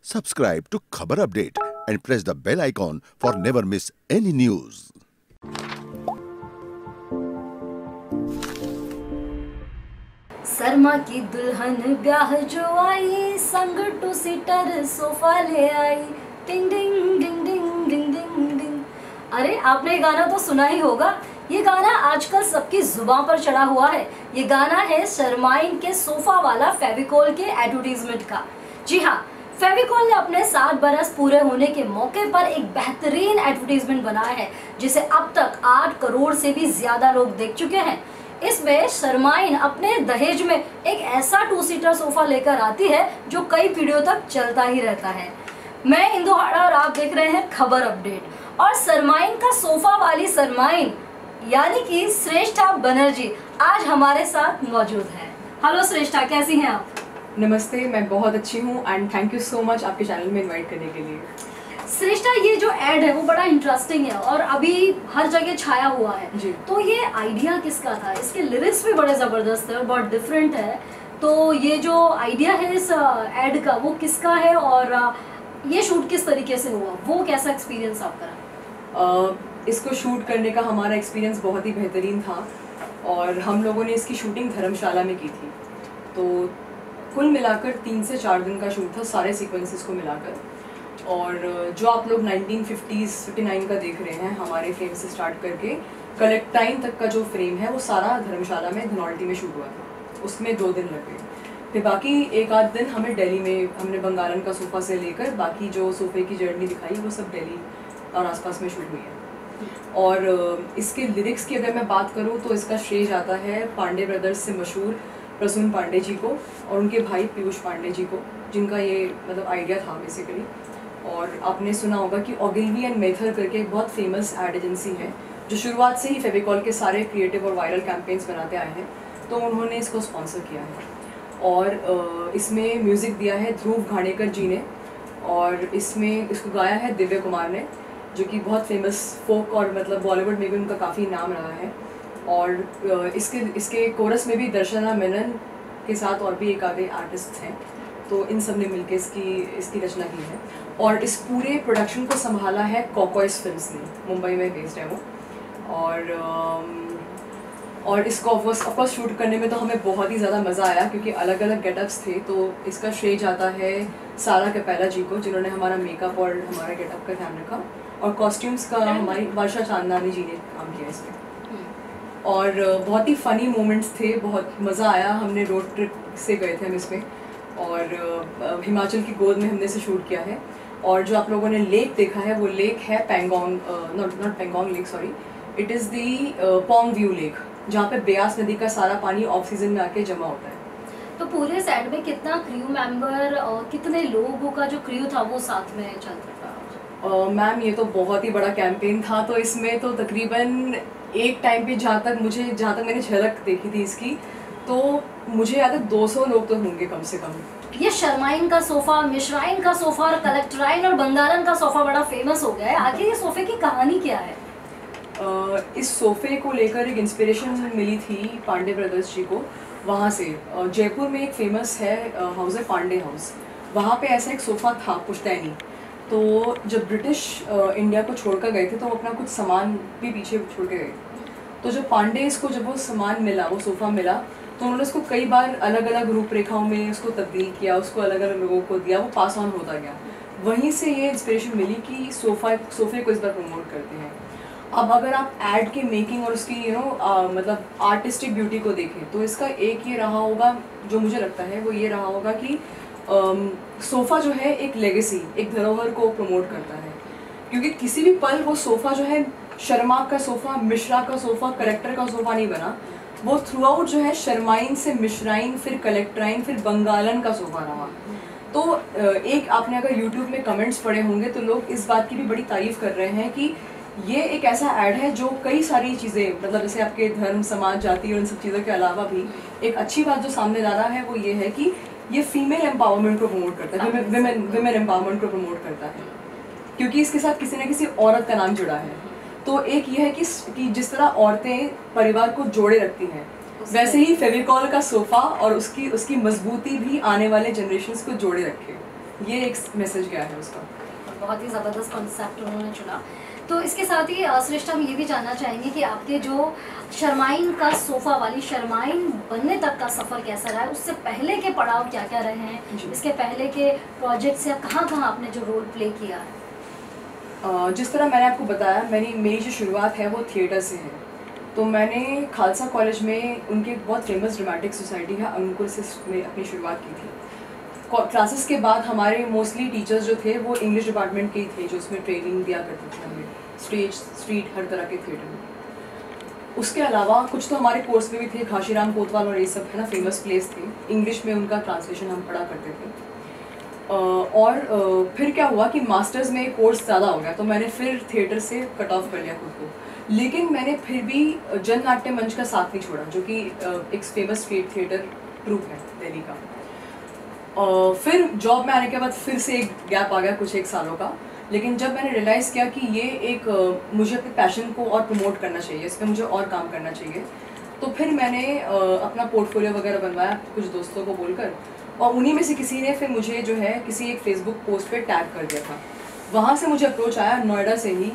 Subscribe to Khabar Update and press the bell icon for never miss any news. Sharma की दुल्हन ब्याह जो आई, संग टू सीटर सोफा ले आई। डिंग डिंग डिंग डिंग डिंग डिंग डिंग। अरे आपने ये गाना तो सुना ही होगा। ये गाना आजकल सबकी जुबान पर चढ़ा हुआ है। ये गाना है शर्माइन के सोफा वाला फेविकोल के एडवर्टीजमेंट का। जी हाँ, फेविकोल ने अपने 7 बरस पूरे होने के मौके पर एक बेहतरीन एडवर्टीजमेंट बनाया है, जिसे अब तक 8 करोड़ से भी ज्यादा लोग देख चुके हैं। इसमें शर्माइन अपने दहेज में एक ऐसा 2 सीटर सोफा लेकर आती है जो कई पीढ़ियों तक चलता ही रहता है। मैं इंदु हाड़ा और आप देख रहे हैं खबर अपडेट। और शर्माइन का सोफा वाली शर्माइन यानी कि श्रेष्ठा बनर्जी आज हमारे साथ मौजूद है। हेलो श्रेष्ठा, कैसी हैं आप? नमस्ते, मैं बहुत अच्छी हूँ and thank you so much आपके चैनल में इनवाइट करने के लिए। श्रेष्ठा, ये जो एड है वो बड़ा इंटरेस्टिंग है और अभी हर जगह छाया हुआ है जी। तो ये आइडिया किसका था? इसके लिरिक्स भी बड़े ज़बरदस्त है और बहुत डिफरेंट है। तो ये जो आइडिया है इस एड का, वो किसका है और ये शूट किस तरीके से हुआ? वो कैसा एक्सपीरियंस आपका रहा? इसको शूट करने का हमारा एक्सपीरियंस बहुत ही बेहतरीन था और हम लोगों ने इसकी शूटिंग धर्मशाला में की थी। तो कुल मिलाकर 3 से 4 दिन का शूट था, सारे सीक्वेंसेस को मिलाकर। और जो आप लोग 1950s 59 का देख रहे हैं, हमारे फ्रेम से स्टार्ट करके कलेक्टाइन तक का जो फ्रेम है वो सारा धर्मशाला में धनौल्टी में शूट हुआ था। उसमें 2 दिन लगे। फिर बाकी 1 आध दिन हमें दिल्ली में, हमने बंगालन का सोफ़ा से लेकर बाकी जो सोफ़े की जर्नी दिखाई वो सब दिल्ली और आसपास में शूट हुई है। और इसके लिरिक्स की अगर मैं बात करूँ तो इसका श्रेय जाता है पांडे ब्रदर्स से मशहूर प्रसून पांडे जी को और उनके भाई पीयूष पांडे जी को, जिनका ये मतलब आइडिया था बेसिकली। और आपने सुना होगा कि ओगिलवी एंड मेथर करके एक बहुत फेमस एड एजेंसी है जो शुरुआत से ही फेविकॉल के सारे क्रिएटिव और वायरल कैंपेन्स बनाते आए हैं, तो उन्होंने इसको स्पॉन्सर किया है। और इसमें म्यूज़िक दिया है ध्रुव घाणेकर जी ने और इसमें इसको गाया है दिव्य कुमार ने, जो कि बहुत फेमस फोक और मतलब बॉलीवुड में भी उनका काफ़ी नाम रहा है। और इसके कोरस में भी दर्शना मेनन के साथ और भी एक आधे आर्टिस्ट हैं, तो इन सब ने मिलकर इसकी रचना की है। और इस पूरे प्रोडक्शन को संभाला है कॉकॉयस फिल्म्स ने, मुंबई में बेस्ड है वो। और इसको ऑफकोर्स शूट करने में तो हमें बहुत ही ज़्यादा मज़ा आया क्योंकि अलग अलग गेटअप्स थे। तो इसका श्रेय जाता है सारा कपेला जी को, जिन्होंने हमारा मेकअप और हमारा गेटअप का ध्यान रखा। और कॉस्ट्यूम्स का हमारी वर्षा चांदनानी जी ने काम किया इसमें। और बहुत ही फ़नी मोमेंट्स थे, बहुत मज़ा आया। हमने रोड ट्रिप से गए थे हम इसमें और हिमाचल की गोद में हमने इसे शूट किया है। और जो आप लोगों ने लेक देखा है वो लेक है Pangong, not Pangong lake, sorry, it is the Pong view lake, जहाँ पे ब्यास नदी का सारा पानी ऑफ सीजन में आके जमा होता है। तो पूरे सेट में कितना क्रू मेंबर और कितने लोगों का जो क्रू था वो साथ में चलता था? मैम, ये तो बहुत ही बड़ा कैंपेन था, तो इसमें तो तकरीबन एक टाइम पे जहाँ तक मैंने झलक देखी थी इसकी, तो मुझे याद है 200 लोग तो होंगे कम से कम। ये शर्माइन का सोफा, मिश्राइन का सोफा, कलेक्टराइन और बंगालन का सोफा बड़ा फेमस हो गया है। आखिर ये सोफे की कहानी क्या है? इस सोफे को लेकर एक इंस्पिरेशन मिली थी पांडे ब्रदर्स जी को। वहाँ से जयपुर में एक फेमस है हाउस है पांडे हाउस, वहाँ पे ऐसा एक सोफ़ा था पुश्तैनी। तो जब ब्रिटिश इंडिया को छोड़कर गए थे तो वो अपना कुछ सामान भी पीछे छोड़ के गए। तो जब पांडेस को जब वो सामान मिला, वो सोफ़ा मिला, तो उन्होंने उसको कई बार अलग अलग रूपरेखाओं में उसको तब्दील किया, उसको अलग अलग लोगों को दिया, वो पास ऑन होता गया। वहीं से ये इंस्पिरेशन मिली कि सोफ़े को इस बार प्रमोट करते हैं। अब अगर आप ऐड के मेकिंग और उसकी मतलब आर्टिस्टिक ब्यूटी को देखें तो इसका एक ये रहा होगा, जो मुझे लगता है वो ये रहा होगा कि सोफ़ा जो है एक लेगेसी, एक धरोहर को प्रमोट करता है। क्योंकि किसी भी पल वो सोफ़ा जो है शर्मा का सोफ़ा, मिश्रा का सोफ़ा, कलेक्टर का सोफ़ा नहीं बना, वो थ्रू आउट जो है शर्माइन से मिश्राइन, फिर कलेक्टराइन, फिर बंगालन का सोफ़ा रहा। तो एक आपने अगर यूट्यूब में कमेंट्स पढ़े होंगे तो लोग इस बात की भी बड़ी तारीफ़ कर रहे हैं कि ये एक ऐसा ऐड है जो कई सारी चीज़ें, मतलब जैसे आपके धर्म, समाज, जाति और इन सब चीज़ों के अलावा भी एक अच्छी बात जो सामने ला रहा है वो ये है कि ये फीमेल एम्पावरमेंट को प्रमोट करता है, विमेन एम्पावरमेंट को प्रमोट करता है, क्योंकि इसके साथ किसी न किसी औरत का नाम जुड़ा है। तो एक ये है कि जिस तरह औरतें परिवार को जोड़े रखती हैं, वैसे ही फेविकॉल का सोफ़ा और उसकी मजबूती भी आने वाले जनरेशन्स को जोड़े रखे। ये एक मैसेज गया है उसका। बहुत ही ज़बरदस्त कॉन्सेप्ट उन्होंने चुना। तो इसके साथ ही श्रेष्ठ हम ये भी जानना चाहेंगे कि आपके जो शर्माइन का सोफ़ा वाली शर्माइन बनने तक का सफ़र कैसा रहा है, उससे पहले के पड़ाव क्या क्या रहे हैं, इसके पहले के प्रोजेक्ट से कहाँ कहाँ आपने जो रोल प्ले किया है? जिस तरह मैंने आपको बताया, मेरी जो शुरुआत है वो थिएटर से है। तो मैंने खालसा कॉलेज में उनके बहुत फेमस ड्रामेटिक सोसाइटी है अंकुर से में अपनी शुरुआत की थी। क्लासेस के बाद हमारे मोस्टली टीचर्स जो थे वो इंग्लिश डिपार्टमेंट के ही थे, जो उसमें ट्रेनिंग दिया करते थे हमें स्टेज, स्ट्रीट, हर तरह के थिएटर में। उसके अलावा कुछ तो हमारे कोर्स में भी थे, घाशीराम कोतवाल और ये सब है ना फेमस प्लेस थे, इंग्लिश में उनका ट्रांसलेशन हम पढ़ा करते थे। और फिर क्या हुआ कि मास्टर्स में कोर्स ज़्यादा हो गया, तो मैंने फिर थिएटर से कट ऑफ कर लिया खुद को। लेकिन मैंने फिर भी जननाट्य मंच का साथ नहीं छोड़ा, जो कि एक फेमस स्ट्रीट थिएटर ट्रूप है दिल्ली का। फिर जॉब में आने के बाद फिर से एक गैप आ गया कुछ 1 सालों का। लेकिन जब मैंने रियलाइज़ किया कि ये एक मुझे अपने पैशन को और प्रमोट करना चाहिए, इस पर मुझे और काम करना चाहिए, तो फिर मैंने अपना पोर्टफोलियो वगैरह बनवाया कुछ दोस्तों को बोलकर, और उन्हीं में से किसी ने फिर मुझे जो है किसी एक फेसबुक पोस्ट पे टैग कर दिया था। वहाँ से मुझे अप्रोच आया नोएडा से ही,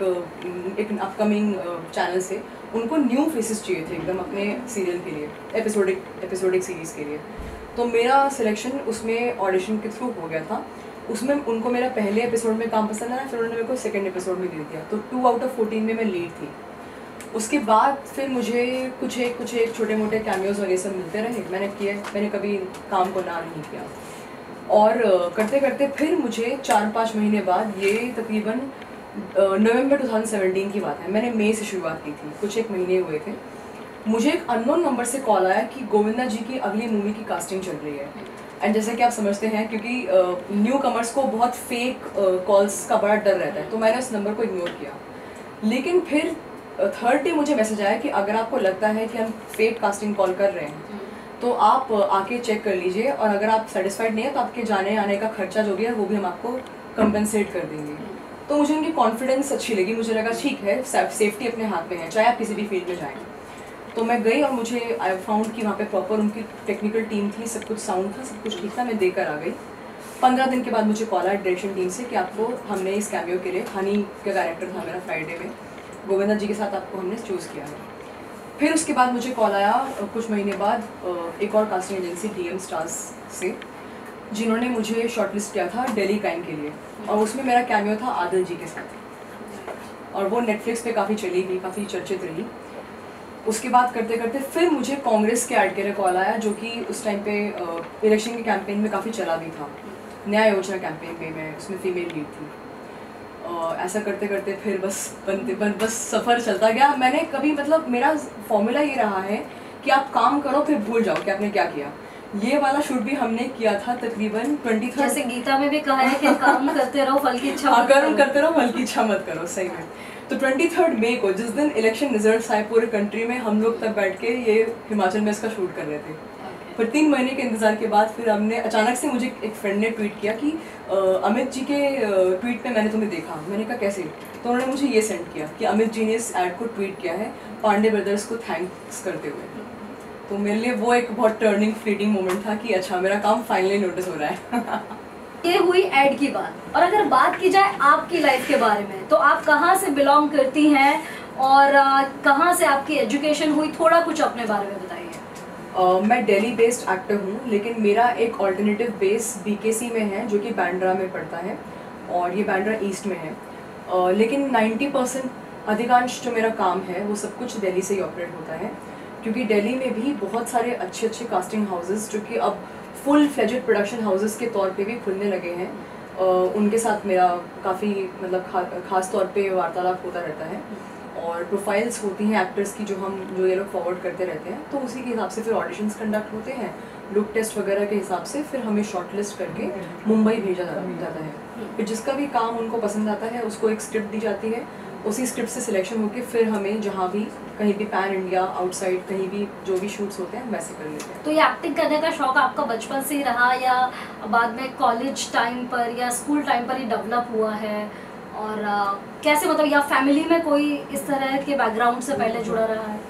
एक अपकमिंग चैनल से। उनको न्यू फेसेस चाहिए थे एकदम अपने सीरियल के लिए, एपिसोडिक सीरीज़ के लिए। तो मेरा सिलेक्शन उसमें ऑडिशन के थ्रू हो गया था। उसमें उनको मेरा पहले एपिसोड में काम पसंद आया, फिर उन्होंने मेरे को सेकंड एपिसोड में दे दिया। तो 2 आउट ऑफ 14 में मैं लीड थी। उसके बाद फिर मुझे कुछ एक छोटे मोटे कैमियोज और ये सब मिलते रहे, मैंने कभी काम को ना नहीं किया। और करते करते फिर मुझे 4-5 महीने बाद, ये तकरीबन नवंबर 2017 की बात है, मैंने मई से शुरुआत की थी, कुछ एक महीने हुए थे, मुझे एक अननोन नंबर से कॉल आया कि गोविंदा जी की अगली मूवी की कास्टिंग चल रही है। एंड जैसे कि आप समझते हैं, क्योंकि न्यू कमर्स को बहुत फेक कॉल्स का बड़ा डर रहता है, तो मैंने उस नंबर को इग्नोर किया। लेकिन फिर थर्ड डे मुझे मैसेज आया कि अगर आपको लगता है कि हम फेक कास्टिंग कॉल कर रहे हैं तो आप आके चेक कर लीजिए, और अगर आप सेटिस्फाइड नहीं है तो आपके जाने आने का खर्चा जो भी है वो भी हम आपको कंपनसेट कर देंगे। तो मुझे उनकी कॉन्फिडेंस अच्छी लगी, मुझे लगा ठीक है, सेफ्टी अपने हाथ में है, चाहे आप किसी भी फील्ड में जाएँ। तो मैं गई और मुझे आई फाउंड कि वहाँ पे प्रॉपर उनकी टेक्निकल टीम थी, सब कुछ साउंड था, सब कुछ ठीक था, मैं देकर आ गई। 15 दिन के बाद मुझे कॉल आया डायरेक्शन टीम से कि आपको हमने इस कैमियो के लिए, हनी का कैरेक्टर था मेरा फ्राइडे में, गोविंदा जी के साथ आपको हमने चूज़ किया है। फिर उसके बाद मुझे कॉल आया कुछ महीने बाद एक और कास्टिंग एजेंसी DM स्टार्स से, जिन्होंने मुझे शॉर्टलिस्ट किया था दिल्ली क्राइम के लिए, और उसमें मेरा कैमियो था आदिल जी के साथ, और वो नेटफ्लिक्स पे काफ़ी चली गई, काफ़ी चर्चित रही। उसके बाद करते करते फिर मुझे कांग्रेस के ऐड के लिए कॉल आया, जो कि उस टाइम पे इलेक्शन के कैंपेन में काफ़ी चला भी था, न्याय योजना कैंपेन पे मैं उसमें फीमेल लीड थी। ऐसा करते करते फिर बस सफ़र चलता गया। मैंने कभी मतलब मेरा फॉर्मूला ये रहा है कि आप काम करो फिर भूल जाओ कि आपने क्या किया। ये वाला शूट भी हमने किया था तकरीबन 23, जैसे गीता में भी कहा है कि काम करते रहो फल की इच्छा मत करो। करते रहो फल की इच्छा मत करो, सही में। तो 23 मई को, जिस दिन इलेक्शन रिजल्ट्स आए पूरे कंट्री में, हम लोग तब बैठ के ये हिमाचल में इसका शूट कर रहे थे। फिर 3 महीने के इंतज़ार के बाद फिर हमने, अचानक से मुझे एक फ्रेंड ने ट्वीट किया कि अमित जी के ट्वीट पे मैंने तुम्हें देखा। मैंने कहा कैसे? तो उन्होंने मुझे ये सेंड किया कि अमित जी ने इस ऐड को ट्वीट किया है पांडे ब्रदर्स को थैंक्स करते हुए। तो मेरे लिए वो एक बहुत टर्निंग फ्लीटिंग मोमेंट था कि अच्छा मेरा काम फाइनली नोटिस हो रहा है। ये हुई ऐड की बात, और अगर बात की जाए आपकी लाइफ के बारे में, तो आप कहाँ से बिलोंग करती हैं और कहाँ से आपकी एजुकेशन हुई, थोड़ा कुछ अपने बारे में बताइए। मैं दिल्ली बेस्ड एक्टर हूँ, लेकिन मेरा एक ऑल्टरनेटिव बेस BKC में है, जो कि बांद्रा में पड़ता है, और ये बांद्रा ईस्ट में है। लेकिन 90% अधिकांश जो मेरा काम है वो सब कुछ दिल्ली से ही ऑपरेट होता है, क्योंकि दिल्ली में भी बहुत सारे अच्छे अच्छे कास्टिंग हाउसेस, जो कि अब फुल फ्लेजेड प्रोडक्शन हाउसेस के तौर पे भी खुलने लगे हैं, उनके साथ मेरा काफ़ी मतलब खास तौर पे वार्तालाप होता रहता है, और प्रोफाइल्स होती हैं एक्टर्स की जो ये लोग फॉरवर्ड करते रहते हैं। तो उसी के हिसाब से फिर ऑडिशंस कंडक्ट होते हैं, लुक टेस्ट वगैरह के हिसाब से फिर हमें शॉर्टलिस्ट करके मुंबई भेजा जाता है। फिर जिसका भी काम उनको पसंद आता है उसको एक स्क्रिप्ट दी जाती है, उसी स्क्रिप्ट से सिलेक्शन होकर फिर हमें जहाँ भी, कहीं भी पैन इंडिया, आउटसाइड, कहीं भी जो भी शूट्स होते हैं वैसे कर लेते हैं। तो ये एक्टिंग करने का शौक आपका बचपन से ही रहा, या बाद में कॉलेज टाइम पर या स्कूल टाइम पर ही डेवलप हुआ है, और कैसे, मतलब या फैमिली में कोई इस तरह के बैकग्राउंड से पहले जुड़ा रहा है?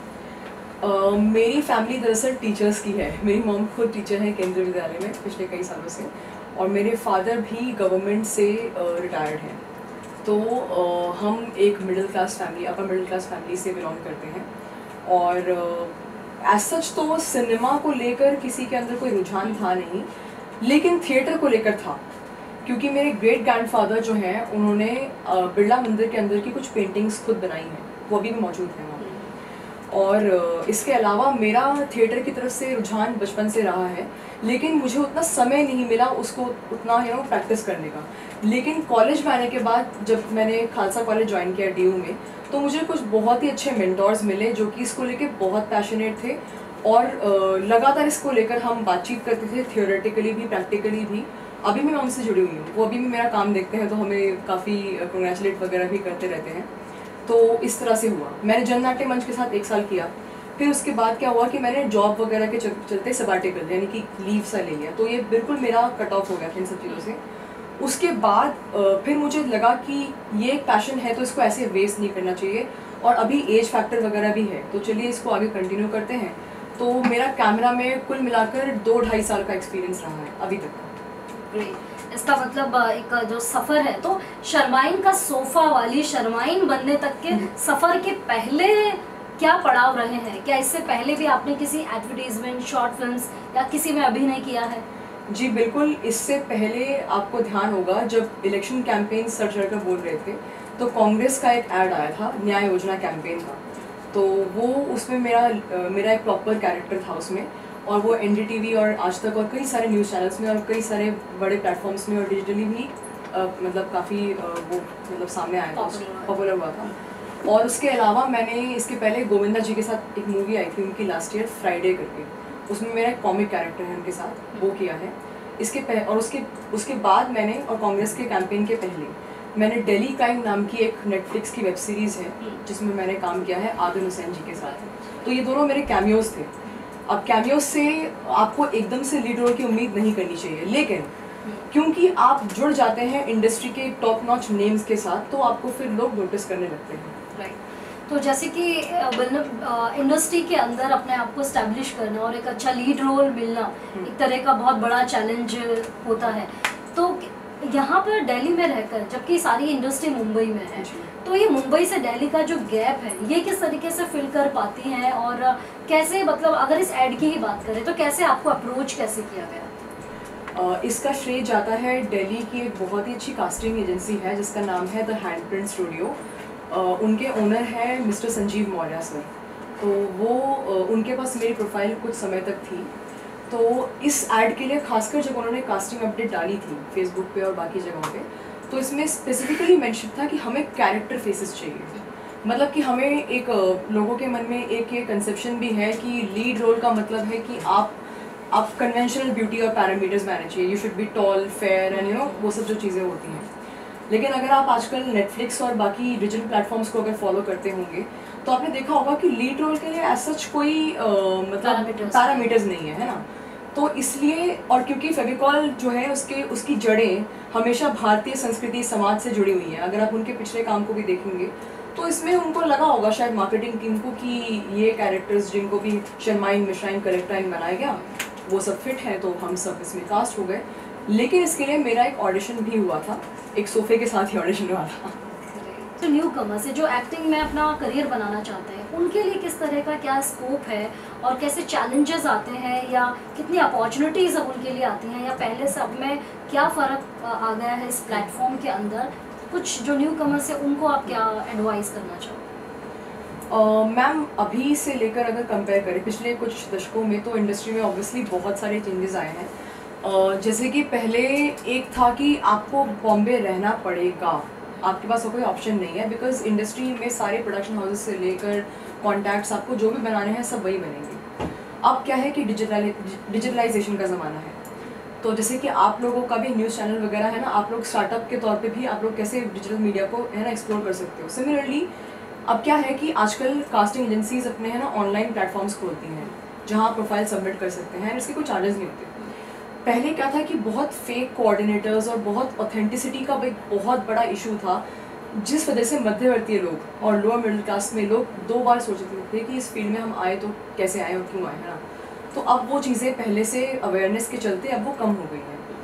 मेरी फैमिली दरअसल टीचर्स की है। मेरी मॉम खुद टीचर है केंद्रीय विद्यालय में पिछले कई सालों से, और मेरे फादर भी गवर्नमेंट से रिटायर्ड हैं। तो हम एक middle class family, upper middle class family से बिलोंग करते हैं। और एज सच तो सिनेमा को लेकर किसी के अंदर कोई रुझान था नहीं, लेकिन थिएटर को लेकर था, क्योंकि मेरे ग्रेट ग्रैंडफादर जो हैं उन्होंने बिरला मंदिर के अंदर की कुछ पेंटिंग्स खुद बनाई हैं, वो अभी भी मौजूद हैं वहाँ। और इसके अलावा मेरा थिएटर की तरफ से रुझान बचपन से रहा है, लेकिन मुझे उतना समय नहीं मिला उसको उतना प्रैक्टिस करने का। लेकिन कॉलेज में आने के बाद जब मैंने खालसा कॉलेज ज्वाइन किया DU में, तो मुझे कुछ बहुत ही अच्छे मेंटोर्स मिले जो कि इसको लेके बहुत पैशनेट थे, और लगातार इसको लेकर हम बातचीत करते थे, थियोरेटिकली भी प्रैक्टिकली भी। अभी मैं उनसे जुड़ी हुई हूँ, वो अभी भी मेरा काम देखते हैं, तो हमें काफ़ी कंग्रेचुलेट वगैरह भी करते रहते हैं। तो इस तरह से हुआ। मैंने जननाट्य मंच के साथ 1 साल किया, फिर उसके बाद क्या हुआ कि मैंने जॉब वगैरह के चलते सबाटिकल यानी कि लीव सा ले लिया, तो ये बिल्कुल मेरा कट ऑफ हो गया था इन सब चीज़ों से। उसके बाद फिर मुझे लगा कि ये एक पैशन है तो इसको ऐसे वेस्ट नहीं करना चाहिए, और अभी एज फैक्टर वगैरह भी है, तो चलिए इसको आगे कंटिन्यू करते हैं। तो मेरा कैमरा में कुल मिलाकर 2-2.5 साल का एक्सपीरियंस रहा है अभी तक। ग्रेट। इसका मतलब एक जो सफ़र है, तो शर्माइन का सोफ़ा वाली शर्माइन बनने तक के सफ़र के पहले क्या पड़ाव रहे हैं? क्या इससे पहले भी आपने किसी एडवर्टीजमेंट, शॉर्ट फिल्म्स या किसी में अभिनय किया है? जी बिल्कुल। इससे पहले आपको ध्यान होगा जब इलेक्शन कैंपेन सर चढ़कर बोल रहे थे, तो कांग्रेस का एक ऐड आया था, न्याय योजना कैंपेन का, तो वो उसमें मेरा एक प्रॉपर कैरेक्टर था उसमें, और वो NDTV और आज तक और कई सारे न्यूज़ चैनल्स में और कई सारे बड़े प्लेटफॉर्म्स में और डिजिटली भी मतलब काफ़ी वो मतलब सामने आया था, पॉपुलर हुआ था। और उसके अलावा मैंने इसके पहले गोविंदा जी के साथ एक मूवी आई थी उनकी लास्ट ईयर, फ्राइडे करके, उसमें मेरा एक कॉमिक कैरेक्टर है उनके साथ, वो किया है। और उसके बाद मैंने, और कांग्रेस के कैंपेन के पहले मैंने दिल्ली क्राइम नाम की एक नेटफ्लिक्स की वेब सीरीज़ है जिसमें मैंने काम किया है आदिल हुसैन जी के साथ। तो ये दोनों मेरे कैमियोज़ थे। अब कैमियोज़ से आपको एकदम से लीड रोल की उम्मीद नहीं करनी चाहिए, लेकिन क्योंकि आप जुड़ जाते हैं इंडस्ट्री के टॉप नॉच नेम्स के साथ, तो आपको फिर लोग नोटिस करने लगते हैं। राइट। तो जैसे कि इंडस्ट्री के अंदर अपने आप को स्टैब्लिश करना और एक अच्छा लीड रोल मिलना एक तरह का बहुत बड़ा चैलेंज होता है। तो यहाँ पर दिल्ली में रहकर, जबकि सारी इंडस्ट्री मुंबई में है, तो ये मुंबई से दिल्ली का जो गैप है, ये किस तरीके से फिल कर पाती हैं, और कैसे, मतलब अगर इस ऐड की ही बात करें तो कैसे आपको अप्रोच कैसे किया गया? इसका श्रेय जाता है दिल्ली की एक बहुत ही अच्छी कास्टिंग एजेंसी है जिसका नाम है द हैंडप्रिंट स्टूडियो। उनके ओनर है मिस्टर संजीव मौर्य सर। तो वो उनके पास मेरी प्रोफाइल कुछ समय तक थी, तो इस ऐड के लिए खासकर जब उन्होंने कास्टिंग अपडेट डाली थी फेसबुक पे और बाकी जगहों पे, तो इसमें स्पेसिफिकली मेंशन था कि हमें कैरेक्टर फेसेस चाहिए। मतलब कि हमें एक लोगों के मन में एक ये कंसेप्शन भी है कि लीड रोल का मतलब है कि आप कन्वेंशनल ब्यूटी और पैरामीटर्स में आने चाहिए, you should be tall, fair and वो सब जो चीज़ें होती हैं। लेकिन अगर आप आजकल नेटफ्लिक्स और बाकी डिजिटल प्लेटफॉर्म्स को अगर फॉलो करते होंगे तो आपने देखा होगा कि लीड रोल के लिए एज सच कोई मतलब पैरामीटर्स नहीं है ना। तो इसलिए, और क्योंकि फेविकॉल जो है उसकी जड़ें हमेशा भारतीय संस्कृति समाज से जुड़ी हुई हैं, अगर आप उनके पिछले काम को भी देखेंगे तो इसमें उनको लगा होगा शायद मार्केटिंग टीम को कि ये कैरेक्टर्स जिनको भी शर्माइन, मिश्राइन, कलेक्टाइन बनाया गया वो सब फिट है, तो हम सब इसमें कास्ट हो गए। लेकिन इसके लिए मेरा एक ऑडिशन भी हुआ था, एक सोफे के साथ ही ऑडिशन हुआ था। तो न्यू कमर से जो एक्टिंग में अपना करियर बनाना चाहते हैं, उनके लिए किस तरह का क्या स्कोप है और कैसे चैलेंजेस आते हैं, या कितनी अपॉर्चुनिटीज़ अब उनके लिए आती हैं, या पहले से अब में क्या फ़र्क आ गया है इस प्लेटफॉर्म के अंदर? कुछ जो न्यू कमर से उनको आप क्या एडवाइस करना चाहो? मैम अभी से लेकर अगर कंपेयर करें पिछले कुछ दशकों में, तो इंडस्ट्री में ऑब्वियसली बहुत सारे चेंजेस आए हैं। जैसे कि पहले एक था कि आपको बॉम्बे रहना पड़ेगा, आपके पास कोई ऑप्शन नहीं है, बिकॉज इंडस्ट्री में सारे प्रोडक्शन हाउसेस से लेकर कॉन्टैक्ट्स आपको जो भी बनाने हैं सब वही बनेंगे। अब क्या है कि डिजिटलाइजेशन का ज़माना है, तो जैसे कि आप लोगों का भी न्यूज़ चैनल वगैरह है ना, आप लोग स्टार्टअप के तौर पे भी आप लोग कैसे डिजिटल मीडिया को है ना एक्सप्लोर कर सकते हो। सिमिलरली अब क्या है कि आजकल कास्टिंग एजेंसीज अपने है ना ऑनलाइन प्लेटफॉर्म्स खोलती हैं जहाँ आप प्रोफाइल सबमिट कर सकते हैं, इसके कोई चार्जेस नहीं होते। पहले क्या था कि बहुत फेक कोऑर्डिनेटर्स और बहुत ऑथेंटिसिटी का एक बहुत बड़ा इशू था, जिस वजह से मध्यवर्तीय लोग और लोअर मिडिल क्लास में लोग 2 बार सोचते थे कि इस फील्ड में हम आए तो कैसे आए और क्यों आए, है ना। तो अब वो चीज़ें पहले से अवेयरनेस के चलते अब वो कम हो गई हैं।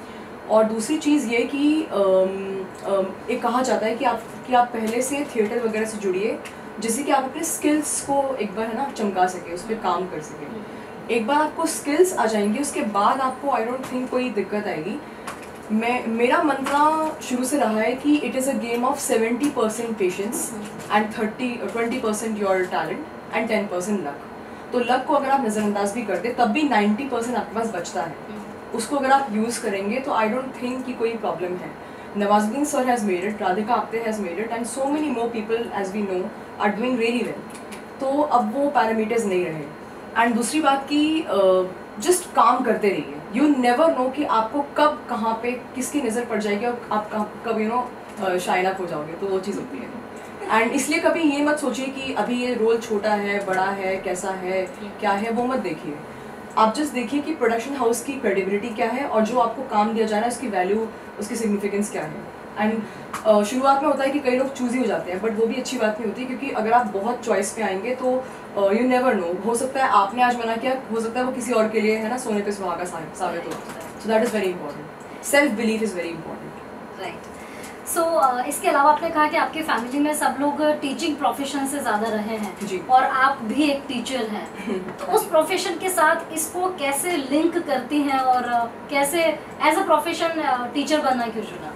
और दूसरी चीज़ ये कि एक कहा जाता है कि आप पहले से थिएटर वगैरह से जुड़िए, जिससे कि आप अपने स्किल्स को एक बार है ना चमका सके, उस पर काम कर सके। एक बार आपको स्किल्स आ जाएंगे उसके बाद आपको आई डोंट थिंक कोई दिक्कत आएगी। मेरा मंत्रा शुरू से रहा है कि it is a game of 70% patience and 20% your talent and 10% luck. तो लक को अगर आप नज़रअंदाज भी करते तब भी 90% आपके पास बचता है, उसको अगर आप यूज़ करेंगे तो आई डोंट थिंक कि कोई प्रॉब्लम है। Nawazuddin sir has made it, Radhika Apte has made it and so many more people as we know are doing really well. तो अब वो पैरामीटर्स नहीं रहे। एंड दूसरी बात कि जस्ट काम करते रहिए, यू नेवर नो कि आपको कब कहाँ पे किसकी नज़र पड़ जाएगी और आप कब शाइन अप हो जाओगे, तो वो चीज़ होती है। एंड इसलिए कभी ये मत सोचिए कि अभी ये रोल छोटा है, बड़ा है, कैसा है, क्या है, वो मत देखिए। आप जस्ट देखिए कि प्रोडक्शन हाउस की क्रेडिबिलिटी क्या है और जो आपको काम दिया जा रहा है उसकी वैल्यू, उसकी सिग्निफिकेंस क्या है। एंड शुरुआत में होता है कि कई लोग चूज़ी हो जाते हैं, बट वो भी अच्छी बात नहीं होती, क्योंकि अगर आप बहुत चॉइस पे आएंगे तो यू नेवर नो, हो सकता है आपने आज मना किया, हो सकता है वो किसी और के लिए है ना सोने पे सुहागा साबित हो। So that is very important, self belief is very important. Right. So इसके अलावा आपने कहा कि आपकी फैमिली में सब लोग टीचिंग प्रोफेशन से ज़्यादा रहे हैं जी। और आप भी एक टीचर हैं, तो उस प्रोफेशन के साथ इसको कैसे लिंक करती हैं और कैसे एज अ प्रोफेशन टीचर बनना क्यों चुना?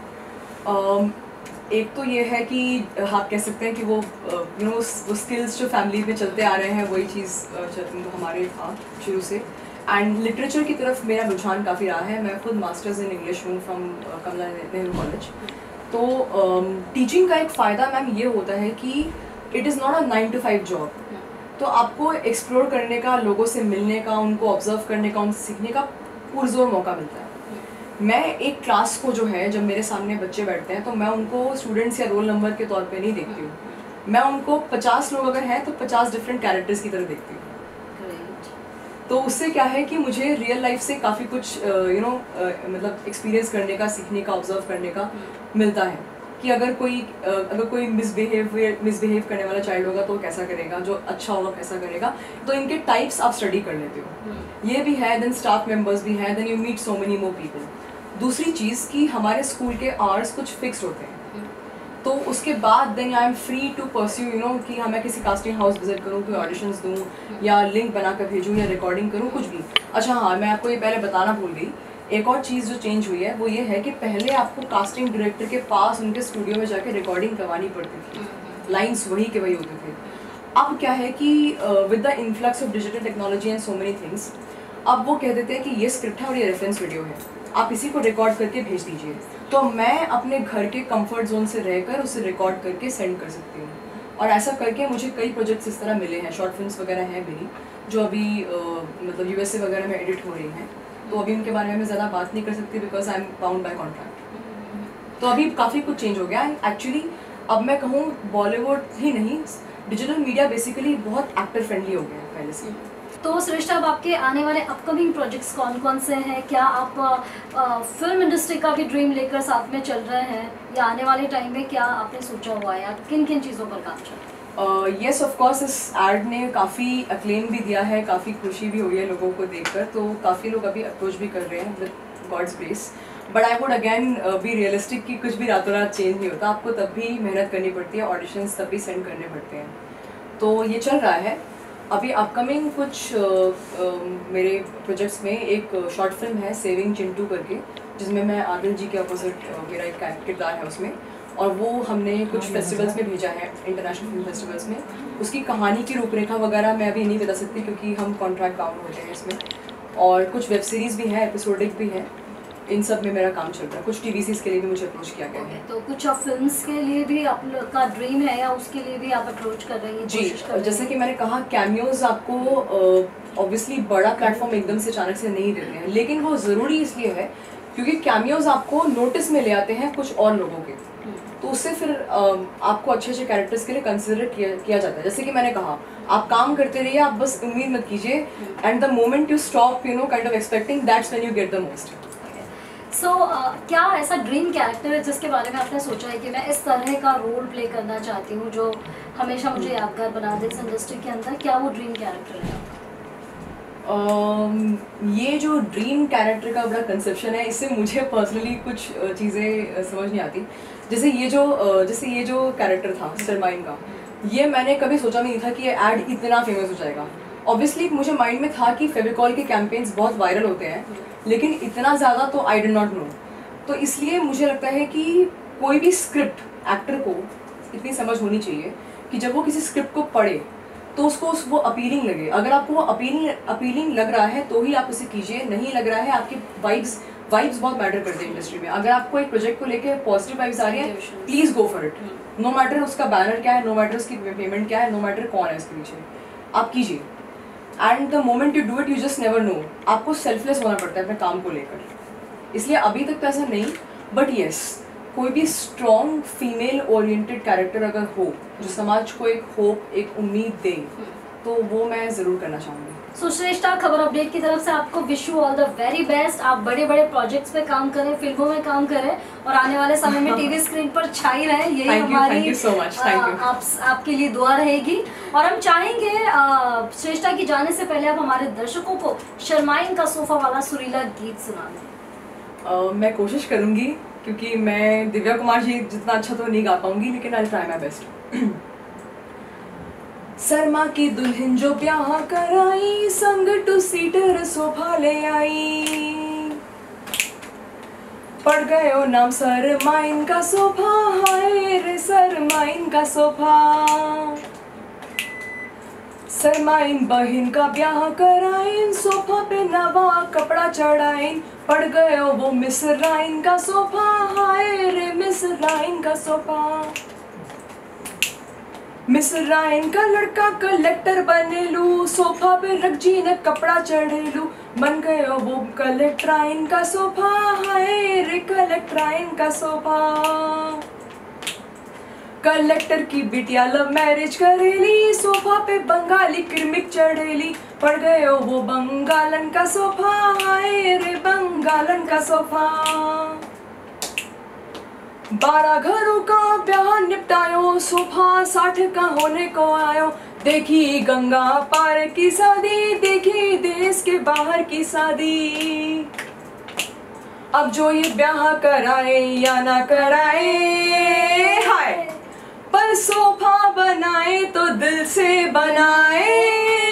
एक तो ये है कि आप कह सकते हैं कि वो वो स्किल्स जो फैमिली में चलते आ रहे हैं वही चीज़ हमारे था शुरू से। एंड लिटरेचर की तरफ मेरा रुझान काफ़ी रहा है। मैं खुद मास्टर्स इन इंग्लिश हूँ फ्रॉम कमला नेहरू कॉलेज। तो टीचिंग का एक फ़ायदा मैम ये होता है कि it is not a 9 to 5 job. तो आपको एक्सप्लोर करने का, लोगों से मिलने का, उनको ऑब्जर्व करने का, उनसे सीखने का पुरजोर मौका मिलता है। मैं एक क्लास को जो है, जब मेरे सामने बच्चे बैठते हैं तो मैं उनको स्टूडेंट्स या रोल नंबर के तौर पे नहीं देखती हूँ, मैं उनको 50 लोग अगर हैं तो 50 डिफरेंट कैरेक्टर्स की तरह देखती हूँ। तो उससे क्या है कि मुझे रियल लाइफ से काफ़ी कुछ मतलब एक्सपीरियंस करने का, सीखने का, ऑब्जर्व करने का मिलता है कि अगर कोई मिसबिहेव करने वाला चाइल्ड होगा तो कैसा करेगा, जो अच्छा होगा कैसा करेगा। तो इनके टाइप्स आप स्टडी कर लेते हो, ये भी है। देन स्टाफ मेंबर्स भी हैं, then you meet so many more people. दूसरी चीज़ कि हमारे स्कूल के आवर्स कुछ फिक्स्ड होते हैं, तो उसके बाद then I am free to pursue कि मैं किसी कास्टिंग हाउस विजिट करूँ, कोई ऑडिशंस दूँ या लिंक बना कर भेजूँ या रिकॉर्डिंग करूँ, कुछ भी। अच्छा हाँ, मैं आपको ये पहले बताना भूल गई, एक और चीज़ जो चेंज हुई है वो ये है कि पहले आपको कास्टिंग डायरेक्टर के पास उनके स्टूडियो में जाके रिकॉर्डिंग करवानी पड़ती थी, लाइन्स वही के वही होते थे। अब क्या है कि with the influx of digital technology and so many things, अब वो कह देते हैं कि ये स्क्रिप्ट है और ये रेफरेंस वीडियो है, आप इसी को रिकॉर्ड करके भेज दीजिए। तो मैं अपने घर के कंफर्ट जोन से रहकर उसे रिकॉर्ड करके सेंड कर सकती हूँ। और ऐसा करके मुझे कई प्रोजेक्ट्स इस तरह मिले हैं। शॉर्ट फिल्म्स वगैरह हैं मेरी जो अभी मतलब USA वगैरह में एडिट हो रही हैं, तो अभी उनके बारे में मैं ज़्यादा बात नहीं कर सकती because I am bound by contract. तो अभी काफ़ी कुछ चेंज हो गया एंड एक्चुअली अब मैं कहूँ बॉलीवुड ही नहीं, डिजिटल मीडिया बेसिकली बहुत एक्टर फ्रेंडली हो गया है पहले से। तो श्रेष्ठ, अब आपके आने वाले अपकमिंग प्रोजेक्ट्स कौन कौन से हैं? क्या आप फिल्म इंडस्ट्री का भी ड्रीम लेकर साथ में चल रहे हैं, या आने वाले टाइम में क्या आपने सोचा हुआ है, या किन किन चीज़ों पर काम चल रहा है? येस ऑफ कोर्स, इस एड ने काफ़ी अक्लेम भी दिया है, काफ़ी खुशी भी हुई है लोगों को देखकर। तो काफ़ी लोग अभी अप्रोच भी कर रहे हैं with God's grace. But I would again be realistic कि कुछ भी रातों रात चेंज नहीं होता, आपको तब भी मेहनत करनी पड़ती है, ऑडिशंस तब भी सेंड करने पड़ते हैं। तो ये चल रहा है। अभी अपकमिंग कुछ मेरे प्रोजेक्ट्स में एक शॉर्ट फिल्म है सेविंग चिंटू करके, जिसमें मैं आदिल जी के अपोजिट मेरा एक किरदार है उसमें, और वो हमने कुछ फेस्टिवल्स में भेजा है, इंटरनेशनल फिल्म फेस्टिवल्स में। उसकी कहानी की रूपरेखा वगैरह मैं अभी नहीं बता सकती क्योंकि हम कॉन्ट्रैक्ट बाउंड होते हैं इसमें। और कुछ वेब सीरीज़ भी है, एपिसोडिक भी है, इन सब में मेरा काम चल रहा है। कुछ टीवी सीरीज़ के लिए भी मुझे अप्रोच किया गया है। तो कुछ फिल्म्स के लिए भी आपका ड्रीम है या उसके लिए भी आप अप्रोच कर रही हैं? जी, जैसे कि मैंने कहा, कैमियोज आपको ऑब्वियसली बड़ा प्लेटफॉर्म एकदम से अचानक से नहीं देते हैं, लेकिन वो ज़रूरी इसलिए है क्योंकि कैमियोज आपको नोटिस में ले आते हैं कुछ और लोगों के, तो उससे फिर आपको अच्छे अच्छे कैरेक्टर्स के लिए कंसिडर किया जाता है। जैसे कि मैंने कहा, आप काम करते रहिए, आप बस उम्मीद मत कीजिए, and the moment you stop kind of expecting, that's when you get the most. So क्या ऐसा ड्रीम कैरेक्टर है जिसके बारे में आपने सोचा है कि मैं इस तरह का रोल प्ले करना चाहती हूँ जो हमेशा मुझे यादगार बना दे इस इंडस्ट्री के अंदर? क्या वो ड्रीम कैरेक्टर है? ये जो ड्रीम कैरेक्टर का बड़ा कंसेप्शन है, इससे मुझे पर्सनली कुछ चीज़ें समझ नहीं आती। जैसे ये जो कैरेक्टर था सरमाइन का, ये मैंने कभी सोचा नहीं था कि ये ऐड इतना फेमस हो जाएगा। ऑब्वियसली मुझे माइंड में था कि फेविकॉल के कैंपेन्स बहुत वायरल होते हैं, लेकिन इतना ज़्यादा तो आई डिड नॉट नो। तो इसलिए मुझे लगता है कि कोई भी स्क्रिप्ट एक्टर को इतनी समझ होनी चाहिए कि जब वो किसी स्क्रिप्ट को पढ़े तो उसको वो अपीलिंग लगे। अगर आपको वो अपीलिंग लग रहा है तो ही आप उसे कीजिए, नहीं लग रहा है, आपकी वाइब्स बहुत मैटर करते हैं इंडस्ट्री में। अगर आपको एक प्रोजेक्ट को लेके पॉजिटिव वाइब्स आ रही है, please go for it. No matter उसका बैनर क्या है, नो मैटर उसकी पेमेंट क्या है, नो मैटर कौन है इसके पीछे, आप कीजिए। And the moment you do it, you just never know. आपको सेल्फलेस होना पड़ता है अपने काम को लेकर। इसलिए अभी तक तो ऐसा नहीं, बट येस, कोई भी स्ट्रॉन्ग फीमेल ओरिएंटेड कैरेक्टर अगर हो जो समाज को एक होप, एक उम्मीद दे, तो वो मैं ज़रूर करना चाहूँगी। सो श्रेष्ठा खबर अपडेट की तरफ से आपको wish you all the very best. आप बड़े बड़े प्रोजेक्ट्स पे काम करें, फिल्मों में काम करें और आने वाले समय में टीवी स्क्रीन पर छाई रहे, यही हमारी आपके लिए दुआ रहेगी। और हम चाहेंगे श्रेष्ठा की जाने से पहले आप हमारे दर्शकों को शर्माइन का सोफा वाला सुरीला गीत सुना दें। मैं कोशिश करूँगी, क्योंकि मैं दिव्या कुमार जी जितना अच्छा तो नहीं गा पाऊंगी, लेकिन I try my best. Sharma की दुल्हन जो ब्याह कराई, संग टू सीटर सोफा ले आई, पड़ गयो नाम सरमाइन का सोफा, हाय रे सरमाइन का सोफा। सरमाइन बहन का ब्याह कराइन, सोफा पे नवा कपड़ा चढ़ाइन, पड़ गयो वो मिस राइन का सोफा, हाय रे मिस राइन का सोफा। मिस राइन का लड़का कलेक्टर बनेलू, सोफा पे रख जी ने कपड़ा चढ़ेलू, बन गयो वो कलेक्टराइन का सोफा, हाय रे कलेक्टराइन का सोफा। कलेक्टर की बिटिया लव मैरिज करेली, सोफा पे बंगाली किरमिक चढ़ेली, पड़ गयो वो बंगालन का सोफा, हाय रे बंगालन का सोफा। 12 घरों का ब्याह निपटायो, सोफा 60 का होने को आयो, देखी गंगा पार की शादी, देखी देश के बाहर की शादी। अब जो ये ब्याह कराए या ना कराए, हाय, पर सोफा बनाए तो दिल से बनाए।